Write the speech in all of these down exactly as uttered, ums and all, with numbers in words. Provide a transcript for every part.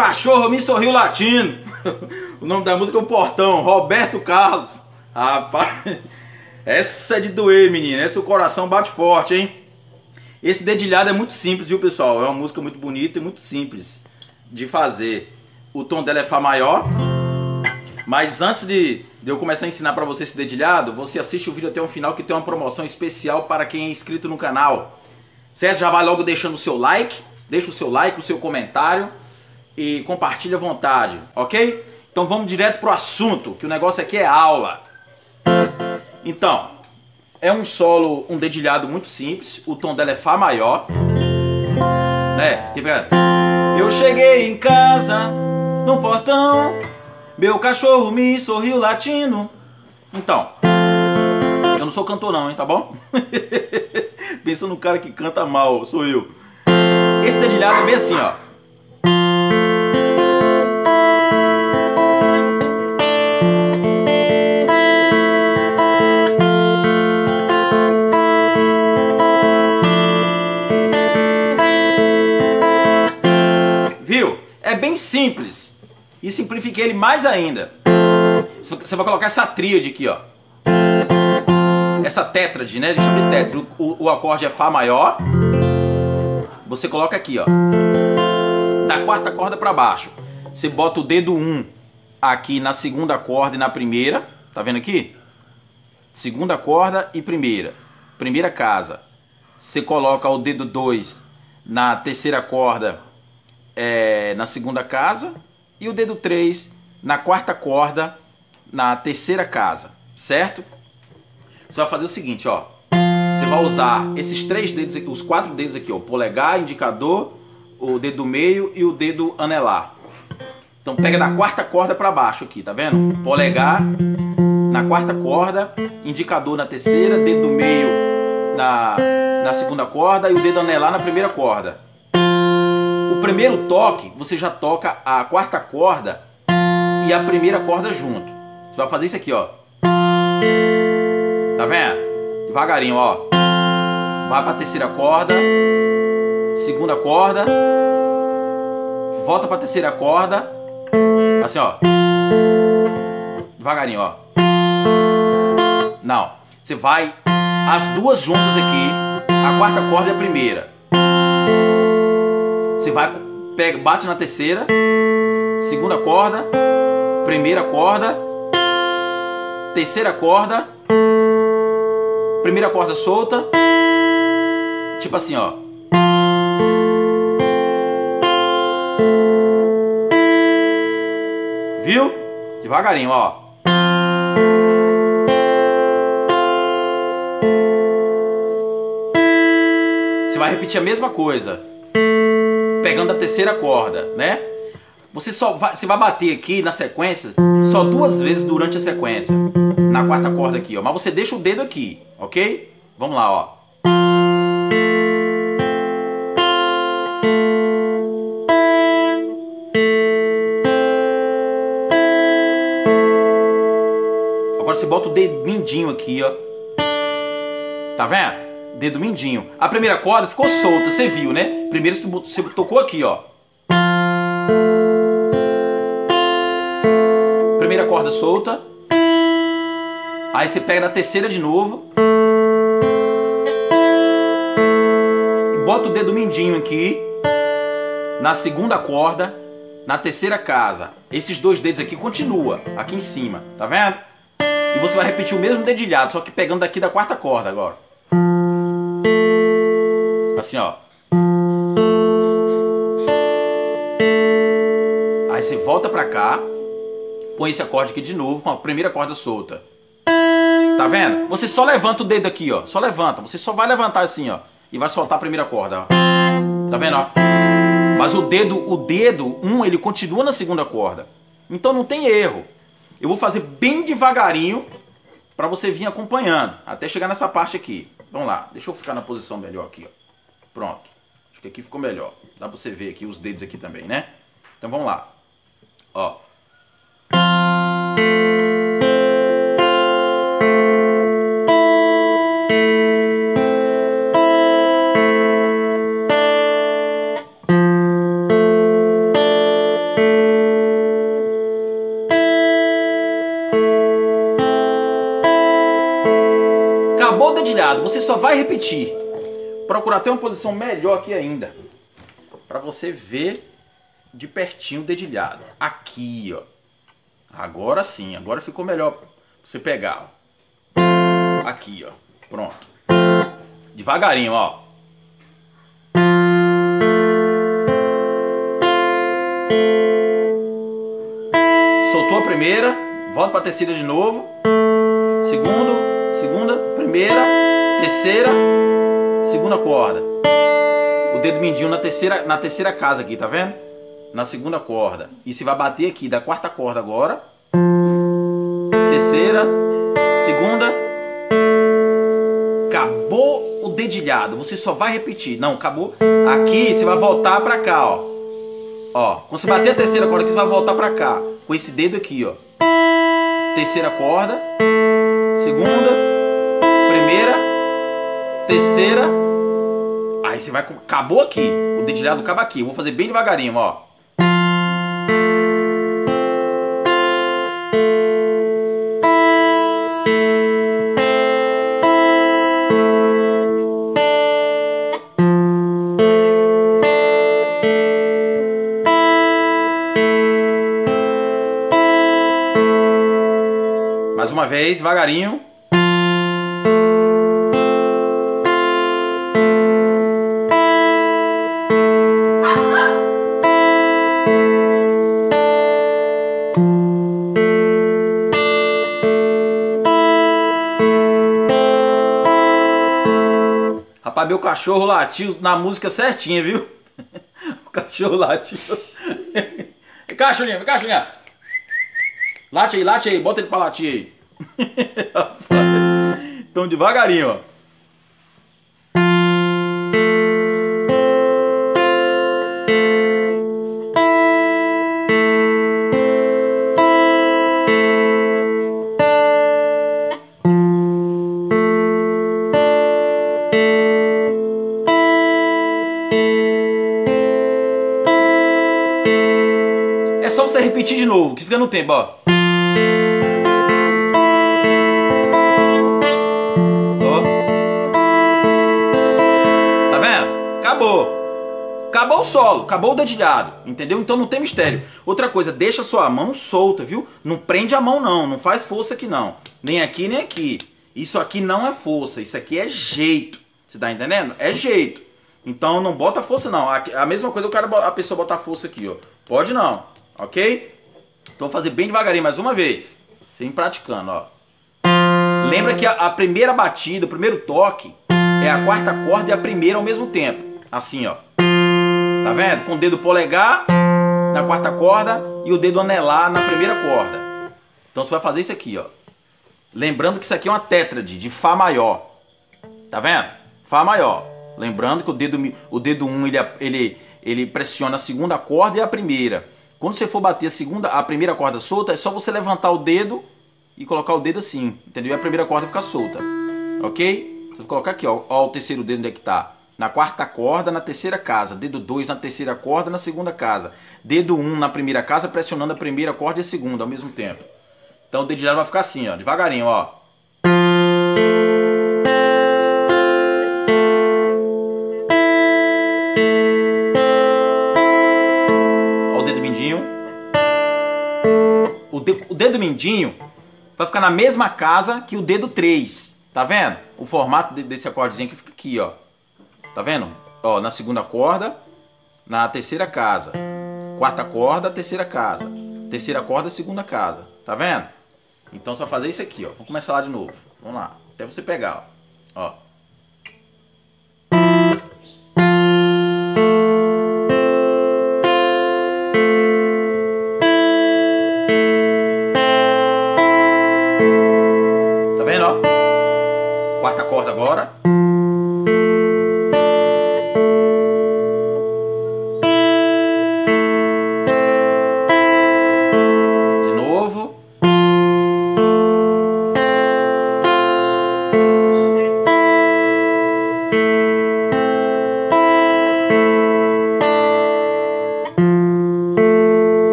cachorro me sorriu latindo. O nome da música é O Portão, Roberto Carlos. Rapaz, essa é de doer, menina. Esse o coração bate forte, hein? Esse dedilhado é muito simples, viu, pessoal? É uma música muito bonita e muito simples de fazer. O tom dela é Fá maior. Mas antes de, de eu começar a ensinar para você esse dedilhado, você assiste o vídeo até o final, que tem uma promoção especial para quem é inscrito no canal. Certo? Já vai logo deixando o seu like. Deixa o seu like, o seu comentário e compartilha à vontade, ok? Então vamos direto pro assunto, que o negócio aqui é aula. Então, é um solo, um dedilhado muito simples. O tom dela é Fá maior, né? Eu cheguei em casa, no portão, meu cachorro me sorriu latindo. Então, eu não sou cantor não, hein, tá bom? Pensa no cara que canta mal, sou eu. Esse dedilhado é bem assim, ó. Viu? É bem simples. E simplifiquei ele mais ainda. Você vai colocar essa tríade aqui, ó. Essa tétrade, né? A gente chama de tétrade. O, o acorde é Fá maior. Você coloca aqui, ó. Da quarta corda pra baixo. Você bota o dedo um aqui na segunda corda e na primeira. Tá vendo aqui? Segunda corda e primeira. Primeira casa. Você coloca o dedo dois na terceira corda, é, na segunda casa. E o dedo três na quarta corda, na terceira casa. Certo? Você vai fazer o seguinte, ó. Você vai usar esses três dedos aqui, os quatro dedos aqui, ó. O polegar, indicador, o dedo do meio e o dedo anelar. Então pega da quarta corda para baixo aqui, tá vendo? Polegar na quarta corda, indicador na terceira, dedo do meio na, na segunda corda e o dedo anelar na primeira corda. O primeiro toque, você já toca a quarta corda e a primeira corda junto. Você vai fazer isso aqui, ó. Tá vendo? Devagarinho, ó. Vai pra terceira corda, segunda corda, volta pra terceira corda, assim, ó. Devagarinho, ó. Não. Você vai as duas juntas aqui, a quarta corda e a primeira. Você vai, pega, bate na terceira, segunda corda, primeira corda, terceira corda, primeira corda solta, tipo assim, ó. Viu? Devagarinho, ó. Você vai repetir a mesma coisa, pegando a terceira corda, né? Você só vai, você vai bater aqui na sequência só duas vezes durante a sequência. Na quarta corda aqui, ó. Mas você deixa o dedo aqui, ok? Vamos lá, ó. Agora você bota o dedo mindinho aqui, ó. Tá vendo? Dedo mindinho. A primeira corda ficou solta, você viu, né? Primeiro você tocou aqui, ó. Primeira corda solta. Aí você pega na terceira de novo. E bota o dedo mindinho aqui. Na segunda corda. Na terceira casa. Esses dois dedos aqui continua aqui em cima. Tá vendo? E você vai repetir o mesmo dedilhado, só que pegando daqui da quarta corda agora. Assim, ó. Aí você volta pra cá. Põe esse acorde aqui de novo com a primeira corda solta. Tá vendo? Você só levanta o dedo aqui, ó. Só levanta. Você só vai levantar assim, ó. E vai soltar a primeira corda, ó. Tá vendo, ó? Mas o dedo, o dedo um, ele continua na segunda corda. Então não tem erro. Eu vou fazer bem devagarinho pra você vir acompanhando. Até chegar nessa parte aqui. Vamos lá. Deixa eu ficar na posição melhor aqui, ó. Pronto. Acho que aqui ficou melhor. Dá pra você ver aqui os dedos aqui também, né? Então vamos lá. Ó. dedilhado. Você só vai repetir. Procurar ter uma posição melhor aqui ainda. Pra você ver de pertinho o dedilhado. Aqui, ó. Agora sim. Agora ficou melhor pra você pegar, ó. Aqui, ó. Pronto. Devagarinho, ó. Soltou a primeira, volta para a terceira de novo. Segundo, segunda, primeira, terceira, segunda corda. O dedo mindinho na terceira, na terceira casa aqui, tá vendo? Na segunda corda. E se vai bater aqui da quarta corda agora. Terceira, segunda. Acabou o dedilhado. Você só vai repetir. Não, acabou. Aqui você vai voltar para cá, ó. Ó, quando você bater a terceira corda aqui, você vai voltar pra cá. Com esse dedo aqui, ó. Terceira corda. Segunda. Primeira. Terceira. Aí você vai... Acabou aqui. O dedilhado acaba aqui. Eu vou fazer bem devagarinho, ó. Mais uma vez, devagarinho. Rapaz, meu cachorro latiu na música certinha, viu? O cachorro latiu. Vem cá, Chulinha, vem cá, Chulinha. Late aí, late aí, bota ele pra latir aí. Então devagarinho, ó. É só você repetir de novo, que fica no tempo, ó. Acabou. Acabou o solo, acabou o dedilhado, entendeu? Então não tem mistério. Outra coisa, deixa sua mão solta, viu? Não prende a mão não, não faz força aqui não. Nem aqui, nem aqui. Isso aqui não é força, isso aqui é jeito. Você tá entendendo? É jeito. Então não bota força não. A mesma coisa o cara, a pessoa botar força aqui, ó. Pode não, ok? Então vou fazer bem devagarinho mais uma vez. Você vem praticando, ó. Lembra que a, a primeira batida, o primeiro toque é a quarta corda e a primeira ao mesmo tempo. Assim, ó. Tá vendo? Com o dedo polegar na quarta corda e o dedo anelar na primeira corda. Então você vai fazer isso aqui, ó. Lembrando que isso aqui é uma tétrade de Fá maior. Tá vendo? Fá maior. Lembrando que o dedo o dedo um ele, ele, ele pressiona a segunda corda e a primeira. Quando você for bater a segunda, a primeira corda solta, é só você levantar o dedo e colocar o dedo assim, entendeu? E a primeira corda fica solta. Ok? Você vai colocar aqui, ó, ó o terceiro dedo onde é que tá. Na quarta corda, na terceira casa. Dedo dois na terceira corda, na segunda casa. Dedo um na primeira casa, pressionando a primeira corda e a segunda ao mesmo tempo. Então o dedilhado vai ficar assim, ó, devagarinho, ó. Ó o dedo mindinho. O, de, o dedo mindinho vai ficar na mesma casa que o dedo três. Tá vendo? O formato de, desse acordezinho que fica aqui, ó. Tá vendo? Ó, na segunda corda, na terceira casa. Quarta corda, terceira casa. Terceira corda, segunda casa. Tá vendo? Então só fazer isso aqui, ó. Vamos começar lá de novo. Vamos lá. Até você pegar, ó. Ó. Tá vendo, ó? Quarta corda agora.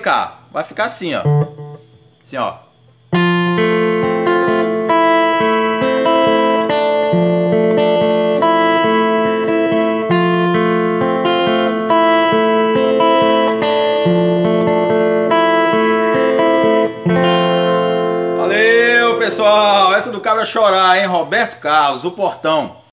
Cá. Vai ficar assim, ó. Assim, ó. Valeu, pessoal. Essa do cabra chorar, hein? Roberto Carlos, o Portão.